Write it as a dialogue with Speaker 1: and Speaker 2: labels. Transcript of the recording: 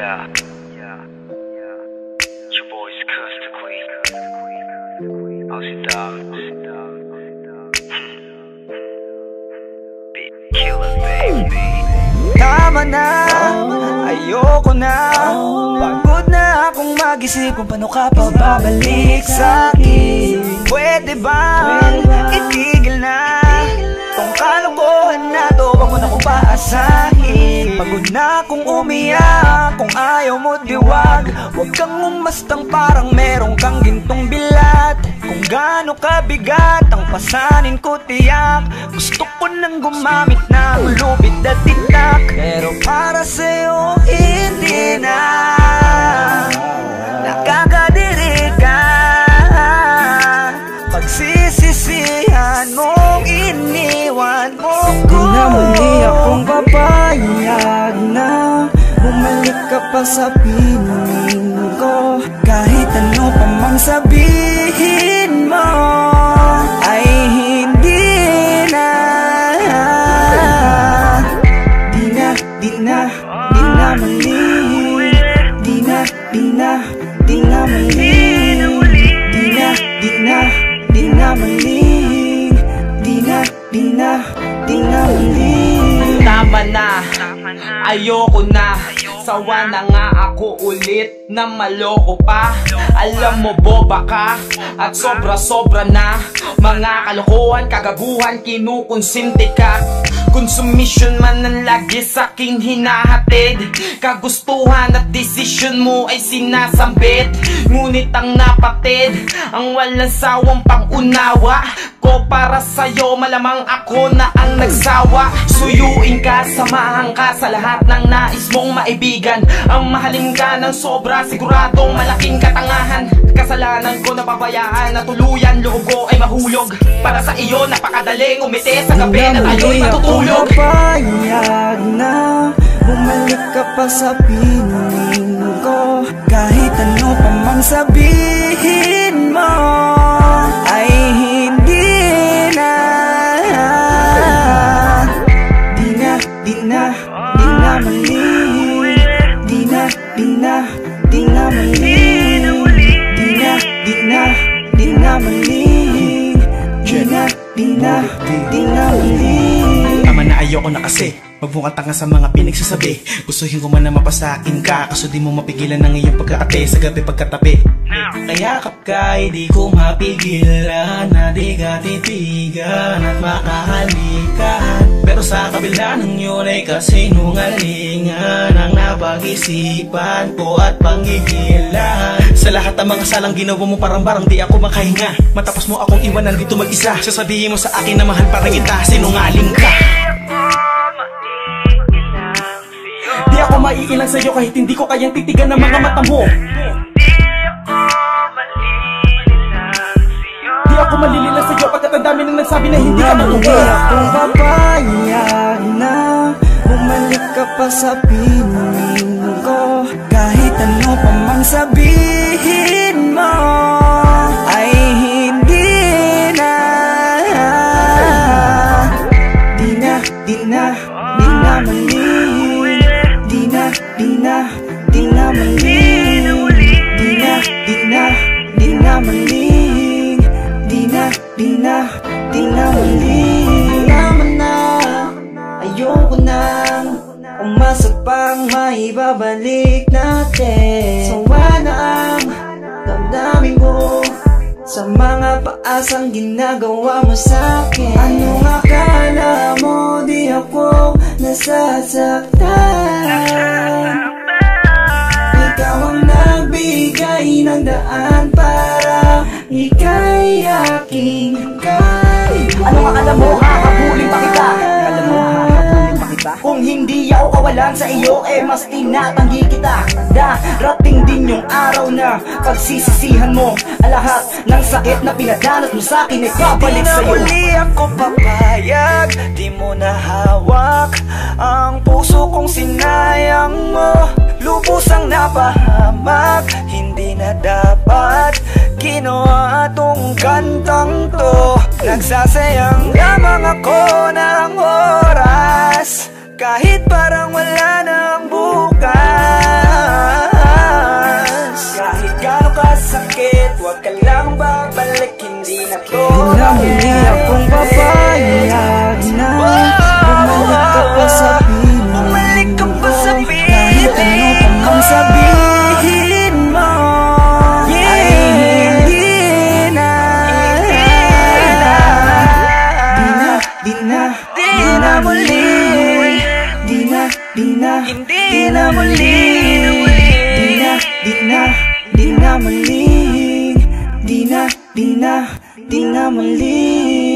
Speaker 1: Yeah. It's your boys, Cuss the Queen. Aussie Dogs. Big killer, baby.
Speaker 2: Tama na, ayoko na. Pagod na akong mag-isip kung paano ka pa babalik sa'kin. Pwede bang itigil na tong kalokohan na to, wag mo na kong paasahin. Pagod na akong umiyak, kung ayaw mo diwag. Huwag kang umastang parang meron kang gintong bilat. Kung gaano kabigat ang pasanin ko tiyak. Gusto ko nang gumamit ng lubid at titak, pero para sa'yo hindi na. Nakakadiri ka, pagsisisihan mong iniwan mo ko. Di na muli akong papayag na bumalik ka pa sa piling ko. Kahit ano pa mang sabihin mo ay hindi na. Di na muli. Di na muli.
Speaker 3: Tama na, ayoko na. Sawa na nga ako ulit na maloko pa. Alam mo boba ka at sobra-sobra na. Mga kalokohan, kagaguhan, kinukonsinti ka. Consumption man ang lagi sa'king hinahatid. Kagustuhan at desisyon mo ay sinasambit. Ngunit ang napatid, ang walang sawang pangunawa ko para sa'yo, malamang ako na ang nagsawa. Suyuin ka, samahan ka sa lahat ng nais mong maibigan. Ang mahalin ka ng sobra, siguradong malaking katangahan. Kasalanan ko napabayaan na tuluyan, loob ko ay mahulog. Para sa iyo, napakadaling umiti sa gabi na tayo'y matutulog.
Speaker 2: Payag na bumalik ka pa sa piling ko. Kahit ano pa mang sabihin mo ay hindi na. Di na muli. Di na muli.
Speaker 4: Tama na, ayoko na kasi magmukhang tanga sa mga pinagsasabi. Gustuhin ko man na mapasakin ka, kaso di mo mapigilan ng iyong pagkakate sa gabi pagkatabi. Kayakap ka, di ko mapigilan na di ka titigan at makahalikan. Pero sa kabila ng yun ay kasinungalingan ang napag-isipan ko at panggigilan. Sa lahat ng mga salang ginawa mo parang di ako makahinga. Matapos mo akong iwanan dito mag-isa, sasabihin mo sa akin na mahal parang kita, sinungaling ka. Di ako maiilang sa'yo kahit hindi ko kayang titigan ng mga mata mo. Di ako malililang sa'yo pagkat ang dami nang nagsabi na hindi ka matuwa.
Speaker 2: Di akong papayag na bumalik ka pa sa piling ko. Kahit ano pa mang sabihin mo ay hindi na. Di na muli. Di na muli. Tama na, ayoko nang umasap pang maibabalik natin. Sawa na ang damdamin ko sa mga paasang ginagawa mo sa'kin. Anong akala mo di ako nasasaktan? Ikaw ang nagbigay ng daan para ika'y aking kaibigan.
Speaker 3: Anong akala mo, hahabulin pa kita? Kung hindi ako kawalan sa iyo, mas tinatanggi kita. Darating din yung araw na pagsisisihan mo ang lahat ng sakit na pinadanas mo sa'kin ay babalik sa'yo.
Speaker 2: Di na muli ako papayag, di mo nahawak ang puso kong sinayang mo. Lubusang napahamak, hindi na dapat ginawa tong kantang to. Nagsasayang lamang ako ng oras, kahit parang wala nang bukas. Hindi akong papayag na bumalik ka pa sa piling ko. Kahit ano pang ang sabihin mo ay hindi na. Di na muli. Di na muli. Di na muli.